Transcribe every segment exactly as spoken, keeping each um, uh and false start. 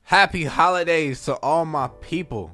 Happy holidays to all my people.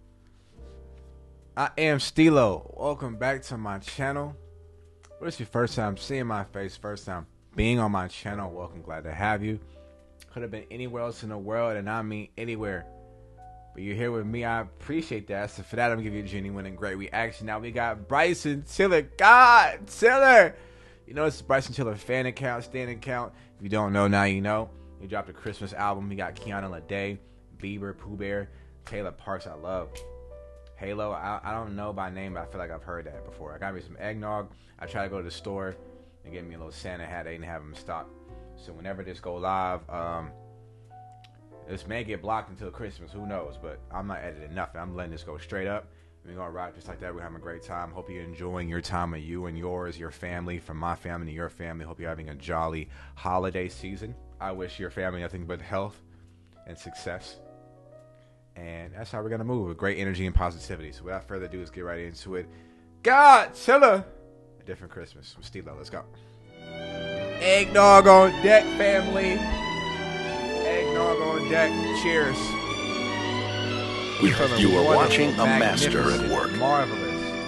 I am Stilo. Welcome back to my channel. What is your first time seeing my face, first time being on my channel? Welcome, glad to have you. Could have been anywhere else in the world, and I mean anywhere. But you're here with me, I appreciate that. So for that, I'm going to give you a genuine and great reaction. Now we got Bryson Tiller. God, Tiller! You know, it's Bryson Tiller fan account, stand account. If you don't know, now you know. He dropped a Christmas album. He got Kiana Lede, Bieber, Pooh Bear, Taylor Parks. I love Halo. I, I don't know by name, but I feel like I've heard that before. I got me some eggnog. I tried to go to the store and get me a little Santa hat. They didn't have them in stock. So whenever this go live, um, this may get blocked until Christmas. Who knows? But I'm not editing nothing. I'm letting this go straight up. We're going to rock just like that. We're having a great time. Hope you're enjoying your time with you and yours, your family, from my family to your family. Hope you're having a jolly holiday season. I wish your family nothing but health and success. And that's how we're going to move, with great energy and positivity. So without further ado, let's get right into it. God, Tiller! A different Christmas with Stilo. Let's go. Eggnog on deck, family. Eggnog on deck. Cheers. We heard you were watching a master at work. Marvelous.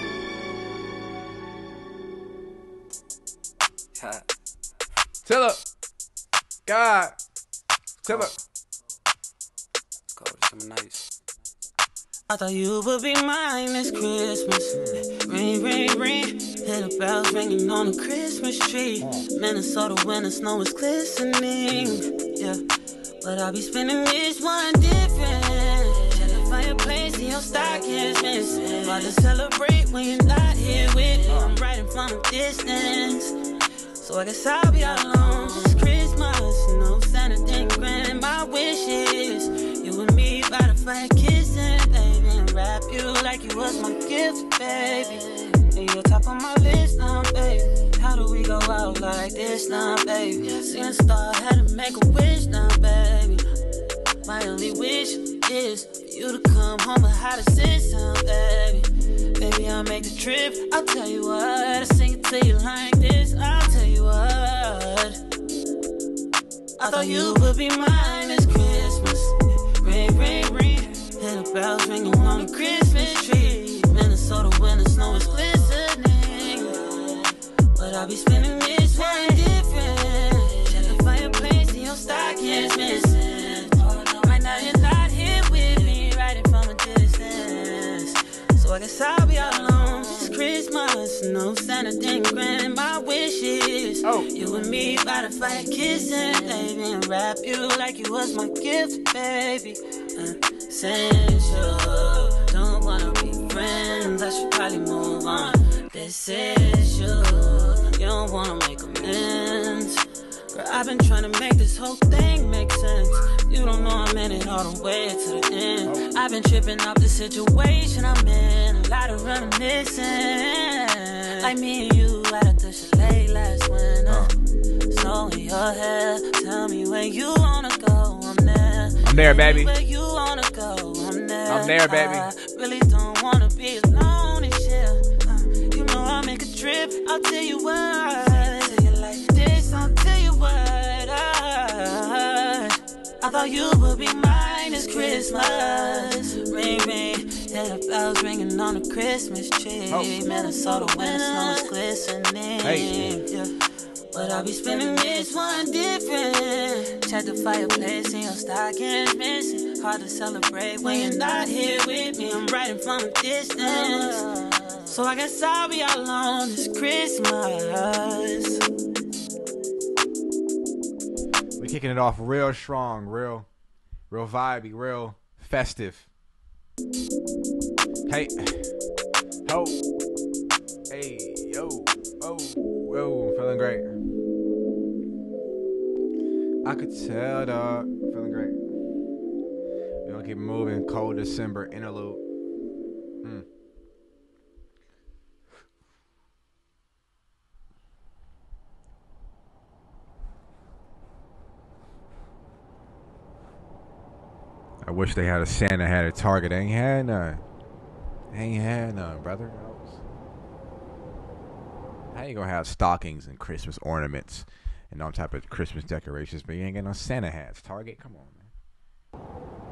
Tiller. God. Tiller. Let's go with something nice. I thought you would be mine this Christmas. Ring, ring, ring. Hear the bells ringing on the Christmas tree. Minnesota winter snow is glistening. Yeah, but I'll be spending this one different. Fireplace in your stockings missing. About to celebrate when you're not here with me. I'm riding from a distance, so I guess I'll be all alone this Christmas. No Santa didn't grant my wishes. You and me by the fire kissing, baby, and wrap you like you was my gift, baby. And you're top of my list now, baby. How do we go out like this now, baby? Seen a star, had to make a wish now, baby. My only wish is for you to come home with how to sit sound, baby. Baby, I'll make the trip. I'll tell you what, I'll sing it to you like this. I'll tell you what. I thought you would be mine this Christmas. Ring, ring, ring. Hear the bells ringing on the Christmas tree. Minnesota winter snow is glistening. But I'll be spending this one different. Check the fireplace in your stockings missing. Now you're not here with me, riding from a distance. So I guess I'll be all alone this Christmas. No Santa didn't grant my wishes. Oh. You and me by the fire kissing, baby, and wrap you like you was my gift, baby. Uh, since you don't wanna be friends, I should probably move on. This is you. You don't wanna make amends. Girl, I've been trying to make this whole thing make sense. You don't know I'm in it all the way to the end. I've been tripping off the situation I'm in. A lot of reminiscing. Like me and you at the chalet last winter. Snow in your hair. Tell me where you wanna go. I'm there. I'm there, baby. Where you wanna go. I'm there. I'm there, baby. I really don't wanna be alone this year. Uh, you know I'll make a trip. I'll tell you what. Tell you like this. I'll tell you what. I, I thought you would be mine this Christmas. Ring, ring. Hear the bells ringing on the Christmas tree. Oh. Minnesota winter snow is glistening. Hey. Yeah. But I'll be spending this one different. Check the fireplace in your stockings missing. Hard to celebrate when you're not here with me. I'm riding from a distance, so I guess I'll be all alone this Christmas. We kicking it off real strong, real, real vibey, real festive. Hey, ho, hey, yo, oh, whoa, feeling great. I could tell, dog, feeling great. We're gonna keep moving. Cold December interlude. Mm. I wish they had a Santa hat at Target. They ain't had none. They ain't had none, brother. How you gonna have stockings and Christmas ornaments and all type of Christmas decorations, but you ain't got no Santa hats? Target, come on, man.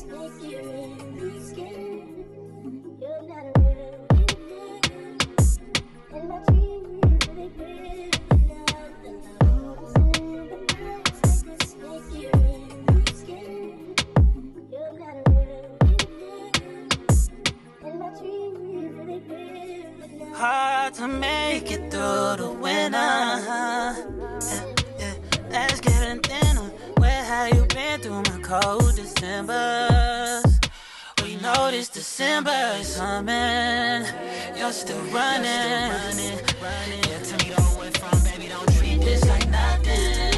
Hard to make it through the winter. Yeah, yeah. Let's get in dinner. Where have you been through my cold Decembers? We know this December is coming. You're still running, running, running. Yeah, tell me don't wait from, baby, don't treat this like nothing.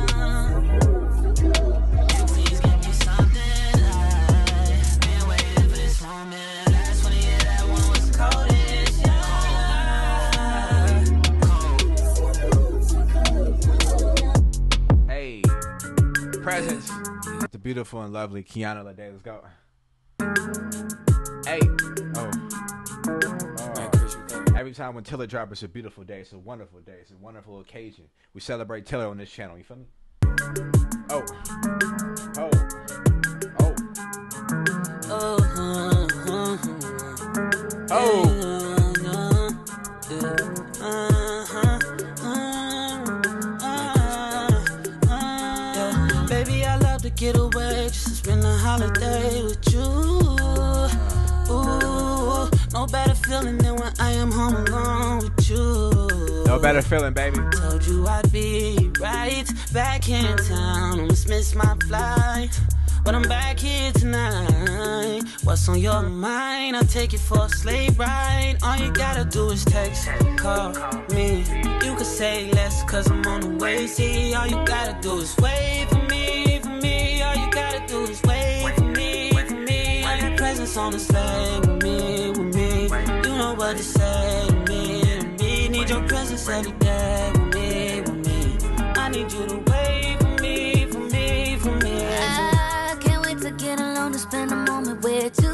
Please give me something. I've been waiting for this moment. Last one year, that one was the coldest. Hey, presents. The beautiful and lovely Kiana Lede. Let's go. Hey. Oh. Oh. Every time when Tiller drops, it's a beautiful day. It's a wonderful day. It's a wonderful occasion. We celebrate Tiller on this channel. You feel me? Oh. Oh. Oh. Oh. Oh. Get away just to spend a holiday with you. Ooh, no better feeling than when I am home alone with you. No better feeling, baby. Told you I'd be right back in town. Almost missed my flight, but I'm back here tonight. What's on your mind? I'll take you for a sleigh ride. All you gotta do is text, call me. You could say less, cause I'm on the way. See, all you gotta do is wait for me. All you gotta do is wait for me, for me. I got presents on the sleigh with me, with me. You know what to say to me, to me. Need your presence every day with me, with me. I need you to wait for me, for me, for me. I can't wait to get alone to spend a moment with you.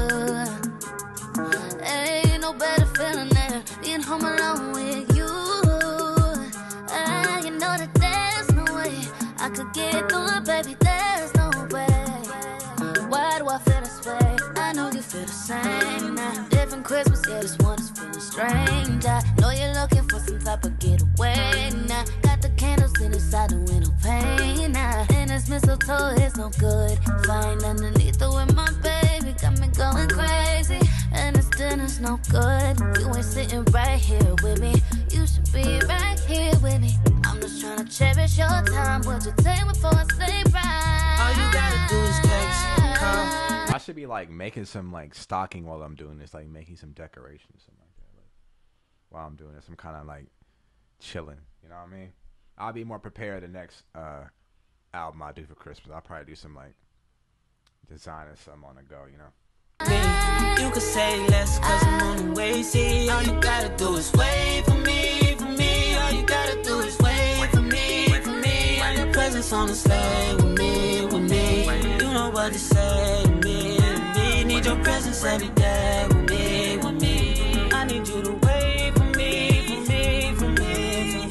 Ain't no better feeling than being home alone with you. Uh, you know that there's no way I could get through it, baby. There's no way. Why do I feel this way? I know you feel the same. Now, different Christmas, yeah, this one is feeling strange. I know you're looking for some type of getaway. Now, got the candles inside the window pane. Now, and this mistletoe is no good. Fine underneath it with my baby, got me going crazy. And this dinner's no good. You ain't sitting right here with me. You should be right here with me. I'm just trying to cherish your time. Would you take me for a sleigh ride? All you gotta do is text, call. I should be like making some like stocking while I'm doing this, like making some decorations, something like that. Like while I'm doing this, I'm kind of like chilling. You know what I mean? I'll be more prepared the next uh, album I do for Christmas. I'll probably do some like designing something on the go. You know. You could say less, cause I'm on the way. See, all you gotta do is wait for me, for me. All you gotta do is wait for me, for me. I got presents on the sleigh with me, with me. You know what to say to me, to me. Need your presence every day with me, with me. I need you to wait for me, for me, for me,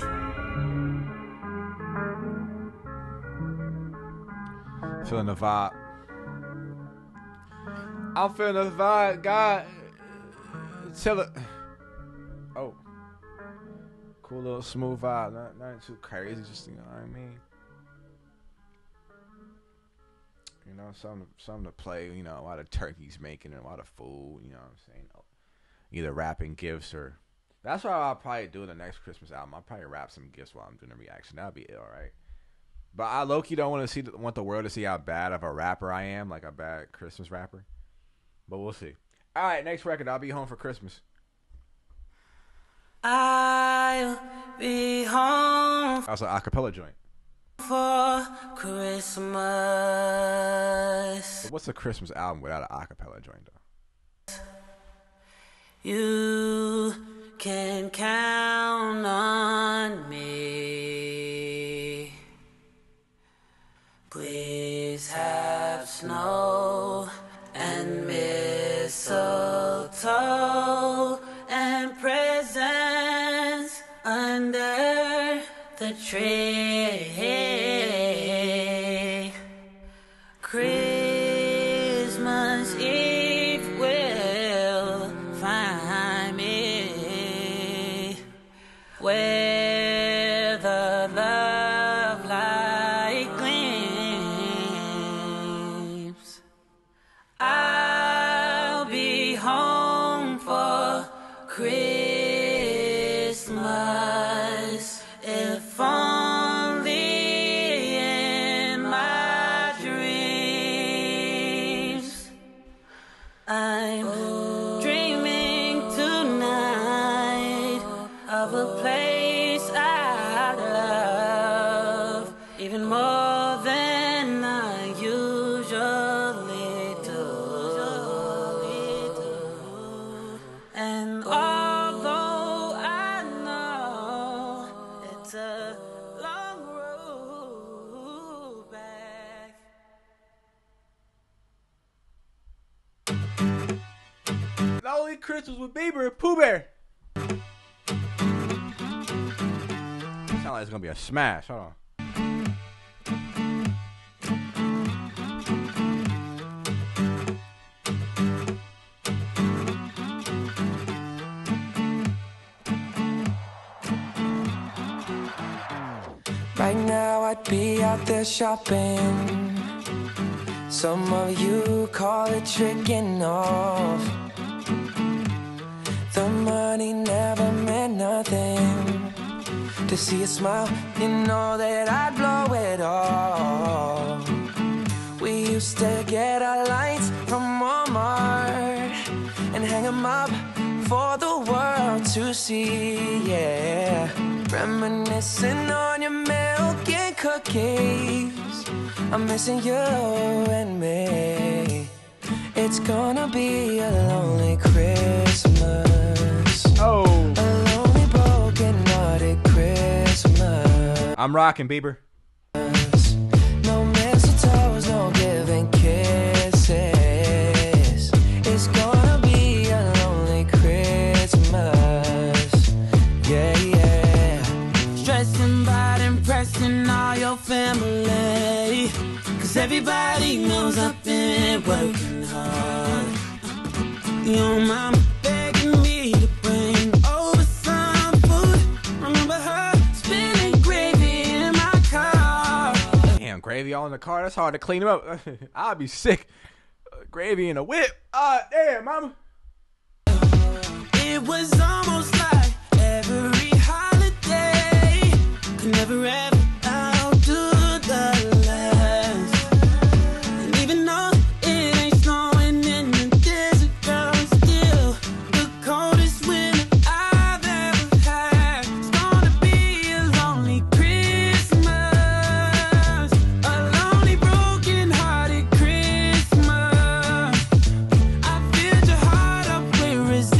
for me. Feeling the vibe. I'm feeling the vibe, God. Tell it. Oh. Cool little smooth vibe. Not, nothing too crazy, just, you know what I mean? You know, something, something to play, you know, while the turkey's making and while the food, you know what I'm saying? Either wrapping gifts or. That's what I'll probably do in the next Christmas album. I'll probably wrap some gifts while I'm doing the reaction. That'll be all right. But I low-key don't want to see, want the world to see how bad of a rapper I am, like a bad Christmas rapper. But we'll see. All right, next record. I'll be home for Christmas. I'll be home. Also, acapella joint. For Christmas. But what's a Christmas album without an acapella joint, though? You can count on me. Please have snow and mistletoe and presents under the tree. Christmas Christmas Eve will find me where the love light gleams. I'll be home for Christmas, if only in my dreams. I'm dreaming tonight of a place I love even more than I usually do. And although I know it's a long road back, Lonely Christmas with Bieber and Pooh Bear. Sound like it's gonna be a smash. Hold on. Right now I'd be out there shopping. Some of you call it tricking off. The money never meant nothing. To see a smile, you know that I'd blow it all. We used to get our lights from Walmart and hang them up for the world to see, yeah. Reminiscing on your milk and cookies. I'm missing you and me. It's gonna be a lonely Christmas. Oh, A lonely, broken-hearted Christmas. I'm rocking, Bieber. No mistletoes, no giving kisses. It's gonna be a lonely Christmas. Yeah, yeah. stressing about impressing all your family, 'cause everybody knows I've been working hard. Your mama begging me to bring over some food. Remember her spilling gravy in my car. Damn, gravy all in the car. That's hard to clean them up. I'll be sick. Uh, gravy in a whip. Ah, damn, mama. It was almost like every holiday could never ever outdo the last. And even though it ain't snowing in the desert, girl, it's still the coldest winter I've ever had. It's gonna be a lonely Christmas, a lonely, broken-hearted Christmas. I filled your heart up with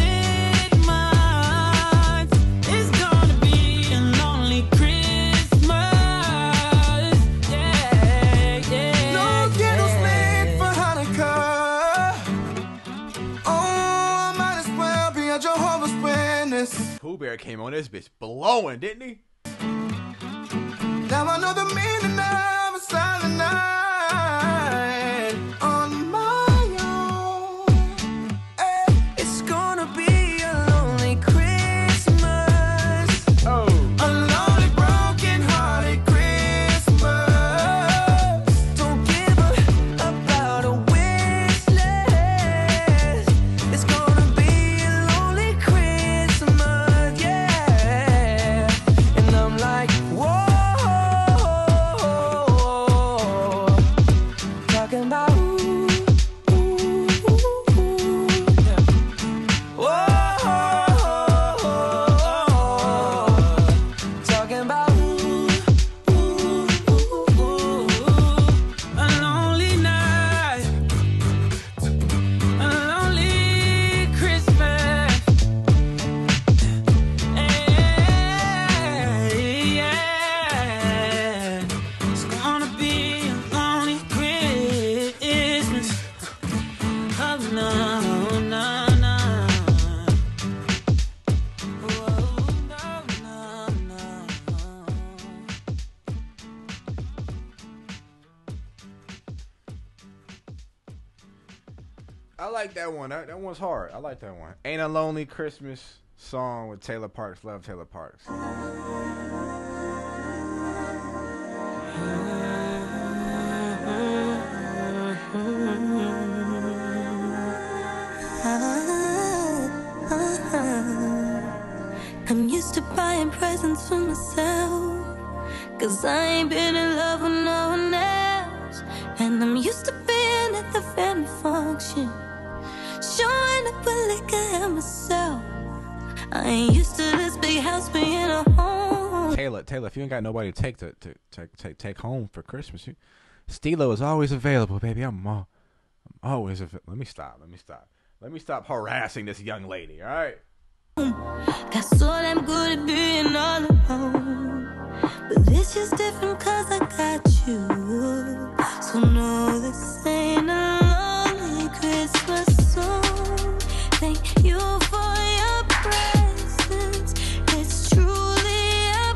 resentment. It's gonna be a lonely Christmas. Yeah, yeah. No candles yeah. made for Hanukkah. Oh, I might as well be a Jehovah's Witness. Pooh Bear came on this bitch blowing, didn't he? Now I know the meaning of a silent night on my own. Hey, it's gonna be a lonely Christmas. Oh, A lonely, broken-hearted Christmas. Don't give up about a wish list. It's gonna be a lonely Christmas, yeah. And I'm like, whoa, talking about ooh, ooh, ooh, ooh, yeah. Whoa, talking about ooh, ooh, ooh, ooh. A lonely night, a lonely Christmas. Hey, yeah. It's gonna be a lonely Christmas. Oh no, no, no. Oh no, no, no. I like that one. That, that one's hard. I like that one. Ain't a Lonely Christmas song with Taylor Parks. Love Taylor Parks. I'm used to buying presents for myself, 'cause I ain't been in love with no one else. And I'm used to being at the family function, showing up with liquor and myself. I ain't used to this big house being a home. Taylor, Taylor, if you ain't got nobody to take to, to take take take home for Christmas, you, Stilo is always available, baby. I'm all, I'm always available. Let me stop. Let me stop. Let me stop harassing this young lady. All right. Got so damn good at being all alone, but this is different 'cause I got you. So no, this ain't a lonely Christmas song. Thank you for your presence. It's truly a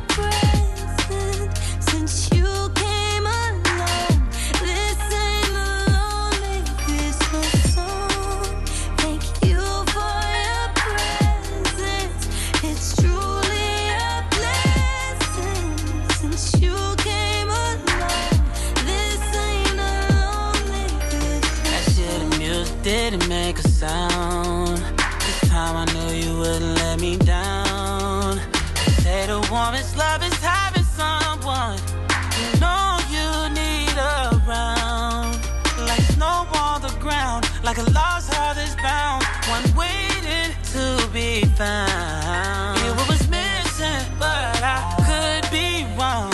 present since you came along. This ain't a lonely Christmas song. Thank you for your presence. It's truly a blessing since you came along. This ain't a lonely Christmas. That shit and music didn't make a sound. This time I knew you wouldn't let me down. They say the warmest love is having someone you know you need around. Like snow on the ground, like a lost heart is bound, one waiting to be found. Yeah, what was missing, but I could be wrong.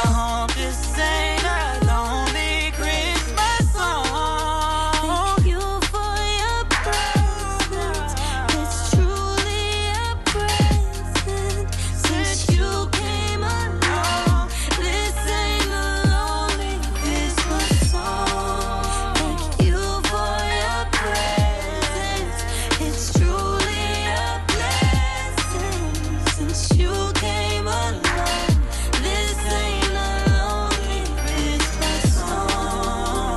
This ain't a lonely Christmas song. Thank you for your presence. It's truly a present since you came along. This ain't a lonely Christmas song. Thank you for your presence. It's truly a blessing since you came along. This ain't a lonely Christmas song.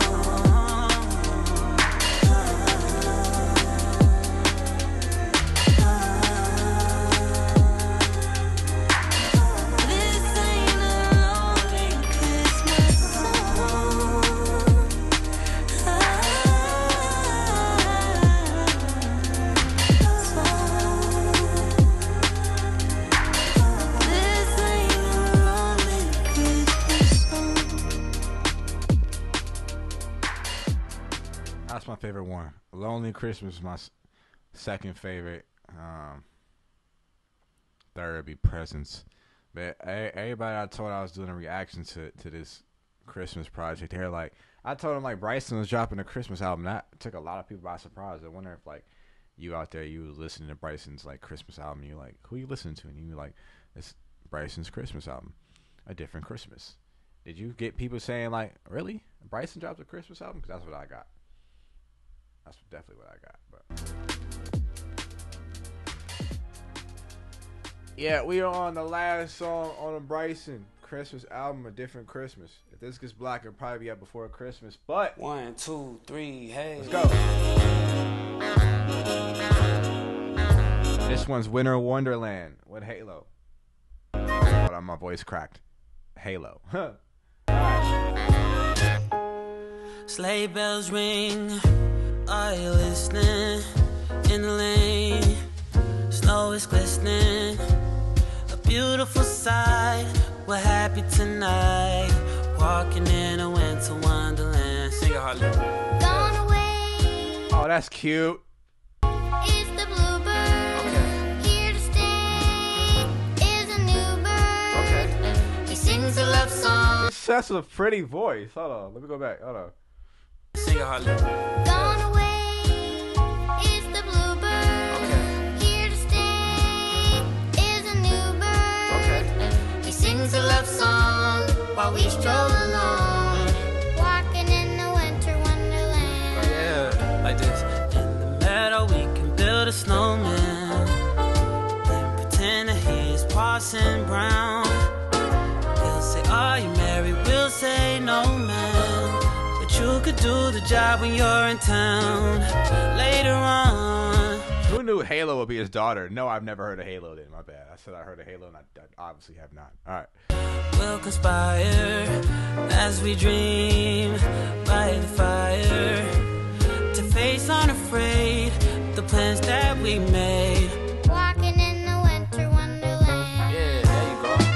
This ain't a lonely Christmas song. This ain't a lonely Christmas song. That's my favorite one. Lonely Christmas is my s- second favorite. Um, third would be Presents. But e- everybody I told I was doing a reaction to to this Christmas project, they're like, I told them like Bryson was dropping a Christmas album. That took a lot of people by surprise. I wonder if like you out there, you was listening to Bryson's like Christmas album. And you're like, who you listening to? And you were like, it's Bryson's Christmas album, A Different Christmas. Did you get people saying like, really? Bryson dropped a Christmas album? Because that's what I got. That's definitely what I got. But yeah, we are on the last song on the Bryson Christmas album, A Different Christmas. If this gets black, it'll probably be up before Christmas. But One, two, three, hey. let's go. This one's Winter Wonderland with Halo. Hold on, my voice cracked. Halo. Huh. Sleigh bells ring, are you listening? In the lane, snow is glistening. A beautiful sight, we're happy tonight. Walking in a winter wonderland. Sing it, Harley. Gone away Oh, that's cute. is the bluebird. Okay. Here to stay is a new bird. Okay. He sings a love song. That's a pretty voice. Hold on. Let me go back. Hold on. Sing it, Harley. Gone away is the bluebird. Okay. Here to stay is a new bird. Okay. He sings a love song while we stroll along, walking in the winter wonderland. Yeah, like this. In the meadow, we can build a snowman. Then pretend that he is Parson Brown. He'll say, are you married? We'll say, no, man. But you could could do the job when you're in town later on. Who knew Halo would be his daughter? No, I've never heard of Halo then. My bad. I said I heard of Halo and I, I obviously have not. All right. We'll conspire as we dream by the fire to face unafraid the plans that we made. Walking in the winter wonderland. Yeah, there you go.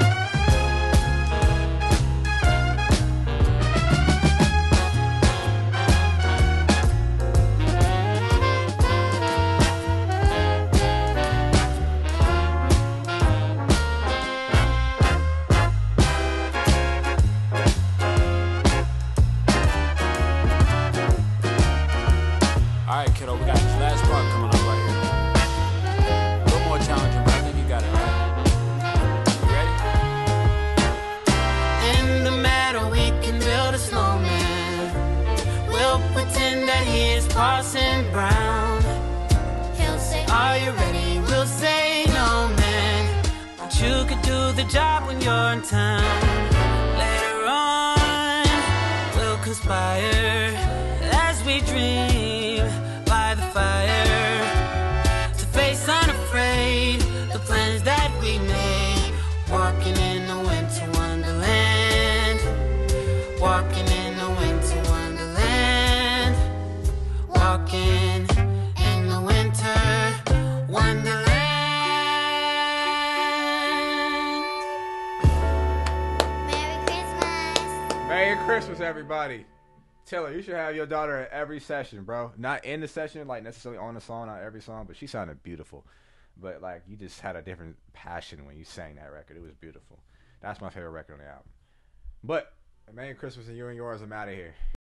All right, kiddo, we got this last part coming up right here. A little more challenging, but I think you got it, right? You ready? In the meadow, we can build a snowman. We'll pretend that he is Parson Brown. He'll say, Are you ready? We'll say no, man. But you could do the job when you're in town. Later on, we'll conspire as we dream by the fire to face unafraid the plans that we made. Walking in the winter wonderland. Walking in the winter wonderland. Walking in the winter wonderland. Merry Christmas. Merry Christmas, everybody. Taylor, you should have your daughter at every session, bro. Not in the session, like necessarily on the song, not every song, but she sounded beautiful. But like you just had a different passion when you sang that record. It was beautiful. That's my favorite record on the album. But Merry Christmas and you and yours. I'm out of here.